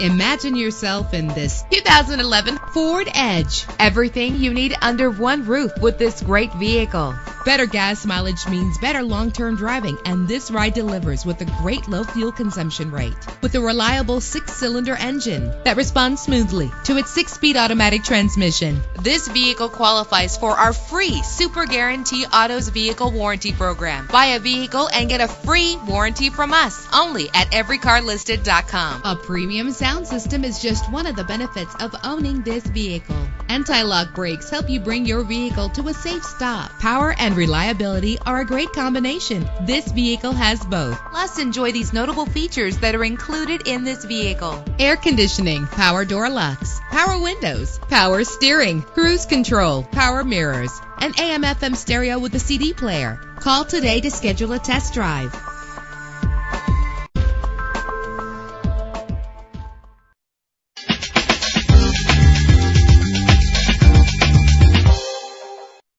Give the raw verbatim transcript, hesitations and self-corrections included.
Imagine yourself in this two thousand eleven Ford Edge. Everything you need under one roof with this great vehicle. Better gas mileage means better long-term driving, and this ride delivers with a great low fuel consumption rate. With a reliable six-cylinder engine that responds smoothly to its six-speed automatic transmission. This vehicle qualifies for our free Super Guarantee Autos Vehicle Warranty Program. Buy a vehicle and get a free warranty from us only at every car listed dot com. A premium sound system is just one of the benefits of owning this vehicle. Anti-lock brakes help you bring your vehicle to a safe stop. Power and reliability are a great combination. This vehicle has both. Plus, enjoy these notable features that are included in this vehicle: air conditioning, power door locks, power windows, power steering, cruise control, power mirrors, an A M F M stereo with a C D player. Call today to schedule a test drive.